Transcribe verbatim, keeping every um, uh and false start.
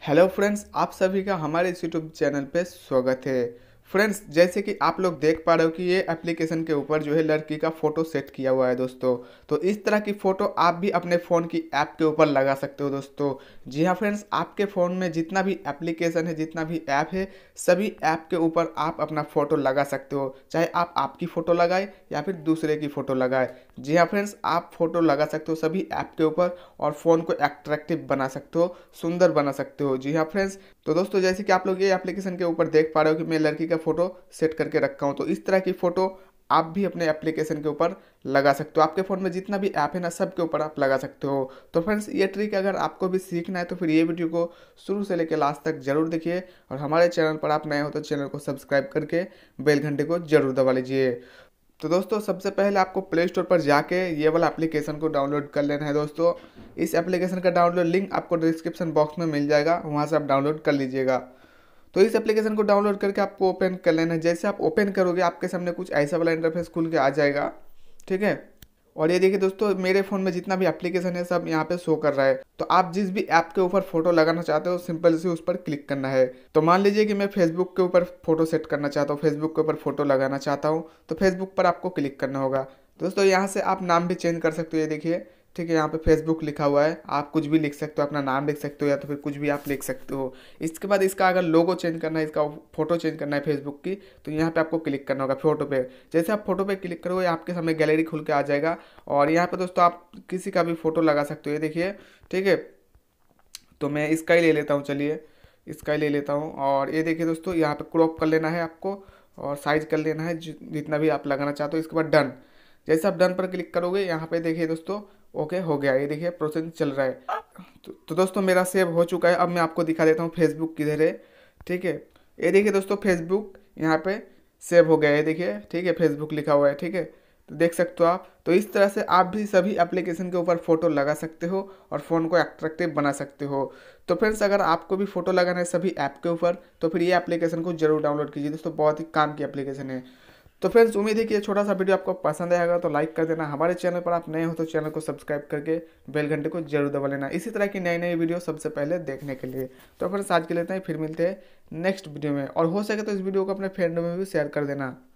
Hello friends, आप सभी का हमारे इस यूट्यूब चैनल पे स्वागत है। फ्रेंड्स, जैसे कि आप लोग देख पा रहे हो कि ये एप्लीकेशन के ऊपर जो है लड़की का फ़ोटो सेट किया हुआ है दोस्तों। तो इस तरह की फ़ोटो आप भी अपने फ़ोन की ऐप के ऊपर लगा सकते हो दोस्तों। जी हाँ फ्रेंड्स, आपके फ़ोन में जितना भी एप्लीकेशन है, जितना भी ऐप है, सभी ऐप के ऊपर आप अपना फ़ोटो लगा सकते हो। चाहे आप आपकी फ़ोटो लगाए या फिर दूसरे की फ़ोटो लगाए। जी हाँ फ्रेंड्स, आप फ़ोटो लगा सकते हो सभी ऐप के ऊपर और फ़ोन को अट्रैक्टिव बना सकते हो, सुंदर बना सकते हो। जी हाँ फ्रेंड्स, तो दोस्तों जैसे कि आप लोग ये एप्लीकेशन के ऊपर देख पा रहे हो कि मैं लड़की का फ़ोटो सेट करके रखा हूँ। तो इस तरह की फ़ोटो आप भी अपने एप्लीकेशन के ऊपर लगा सकते हो। आपके फ़ोन में जितना भी ऐप है ना, सब के ऊपर आप लगा सकते हो। तो फ्रेंड्स, ये ट्रिक अगर आपको भी सीखना है तो फिर ये वीडियो को शुरू से लेकर लास्ट तक जरूर देखिए। और हमारे चैनल पर आप नए हो तो चैनल को सब्सक्राइब करके बेल घंटे को जरूर दबा लीजिए। तो दोस्तों सबसे पहले आपको प्ले स्टोर पर जाके ये वाला एप्लीकेशन को डाउनलोड कर लेना है दोस्तों। इस एप्लीकेशन का डाउनलोड लिंक आपको डिस्क्रिप्शन बॉक्स में मिल जाएगा, वहाँ से आप डाउनलोड कर लीजिएगा। तो इस एप्लीकेशन को डाउनलोड करके आपको ओपन कर लेना है। जैसे आप ओपन करोगे आपके सामने कुछ ऐसा वाला इंटरफेस खुल के आ जाएगा, ठीक है। और ये देखिए दोस्तों, मेरे फ़ोन में जितना भी एप्लीकेशन है सब यहाँ पे शो कर रहा है। तो आप जिस भी ऐप के ऊपर फोटो लगाना चाहते हो सिंपल से उस पर क्लिक करना है। तो मान लीजिए कि मैं फेसबुक के ऊपर फोटो सेट करना चाहता हूँ, फेसबुक के ऊपर फोटो लगाना चाहता हूँ, तो फेसबुक पर आपको क्लिक करना होगा। दोस्तों यहाँ से आप नाम भी चेंज कर सकते हो, ये देखिए, ठीक है। यहाँ पे फेसबुक लिखा हुआ है, आप कुछ भी लिख सकते हो, अपना नाम लिख सकते हो या तो फिर कुछ भी आप लिख सकते हो। इसके बाद इसका अगर लोगो चेंज करना है, इसका फोटो चेंज करना है फेसबुक की, तो यहाँ पे आपको क्लिक करना होगा फोटो पे। जैसे आप फोटो पे क्लिक करोगे आपके सामने गैलरी खुल के आ जाएगा। और यहाँ पे दोस्तों आप किसी का भी फोटो लगा सकते हो, ये देखिए, ठीक है। तो मैं इसका ही ले लेता हूँ, चलिए इसका ही ले लेता हूँ। और ये देखिए दोस्तों, यहाँ पे क्रॉप कर लेना है आपको और साइज कर लेना है जि- जितना भी आप लगाना चाहते हो। इसके बाद डन। जैसे आप डन पर क्लिक करोगे यहाँ पे देखिए दोस्तों, ओके हो गया, ये देखिए प्रोसेसिंग चल रहा है। तो, तो दोस्तों मेरा सेव हो चुका है। अब मैं आपको दिखा देता हूँ फेसबुक किधर है, ठीक है। ये देखिए दोस्तों, फेसबुक यहाँ पे सेव हो गया है, देखिए, ठीक है, फेसबुक लिखा हुआ है, ठीक है। तो देख सकते हो आप। तो इस तरह से आप भी सभी एप्लीकेशन के ऊपर फोटो लगा सकते हो और फ़ोन को अट्रैक्टिव बना सकते हो। तो फ्रेंड्स, अगर आपको भी फोटो लगाना है सभी ऐप के ऊपर तो फिर ये एप्लीकेशन को जरूर डाउनलोड कीजिए दोस्तों, बहुत ही काम की एप्लीकेशन है। तो फ्रेंड्स, उम्मीद है कि ये छोटा सा वीडियो आपको पसंद आएगा, तो लाइक कर देना। हमारे चैनल पर आप नए हो तो चैनल को सब्सक्राइब करके बेल घंटे को जरूर दबा लेना, इसी तरह की नई नई वीडियो सबसे पहले देखने के लिए। तो फ्रेंड्स, आज के लिए इतना ही, फिर मिलते हैं नेक्स्ट वीडियो में। और हो सके तो इस वीडियो को अपने फ्रेंडों में भी शेयर कर देना।